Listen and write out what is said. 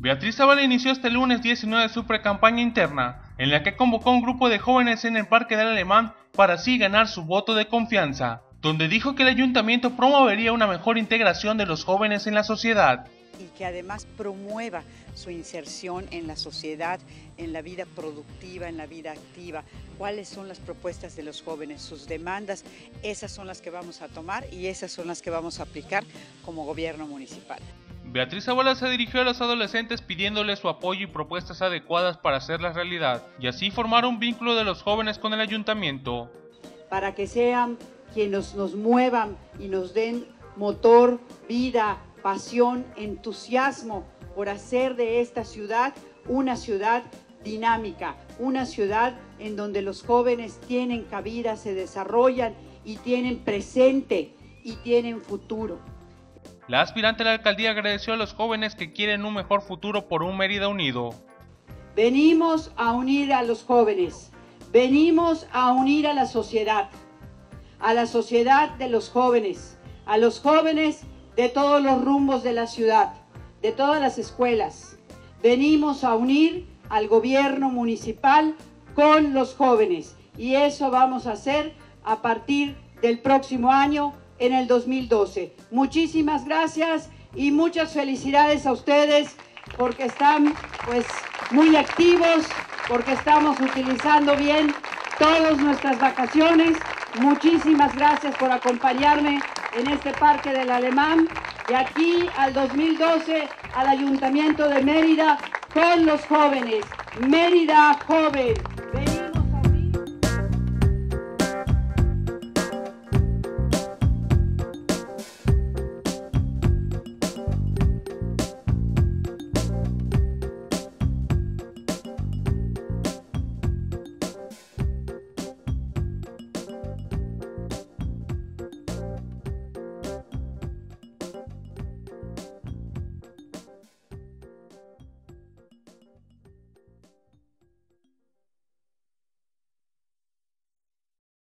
Beatriz Zavala inició este lunes 19 su precampaña interna, en la que convocó a un grupo de jóvenes en el Parque del Alemán para así ganar su voto de confianza, donde dijo que el ayuntamiento promovería una mejor integración de los jóvenes en la sociedad. Y que además promueva su inserción en la sociedad, en la vida productiva, en la vida activa. ¿Cuáles son las propuestas de los jóvenes, sus demandas? Esas son las que vamos a tomar y esas son las que vamos a aplicar como gobierno municipal. Beatriz Zavala se dirigió a los adolescentes pidiéndoles su apoyo y propuestas adecuadas para hacerlas realidad, y así formar un vínculo de los jóvenes con el ayuntamiento. Para que sean quienes nos muevan y nos den motor, vida, pasión, entusiasmo por hacer de esta ciudad una ciudad dinámica, una ciudad en donde los jóvenes tienen cabida, se desarrollan y tienen presente y tienen futuro. La aspirante a la alcaldía agradeció a los jóvenes que quieren un mejor futuro por un Mérida unido. Venimos a unir a los jóvenes, venimos a unir a la sociedad de los jóvenes, a los jóvenes de todos los rumbos de la ciudad, de todas las escuelas. Venimos a unir al gobierno municipal con los jóvenes y eso vamos a hacer a partir del próximo año, en el 2012. Muchísimas gracias y muchas felicidades a ustedes porque están muy activos, porque estamos utilizando bien todas nuestras vacaciones. Muchísimas gracias por acompañarme en este Parque del Alemán. De aquí al 2012 al Ayuntamiento de Mérida con los jóvenes. Mérida joven.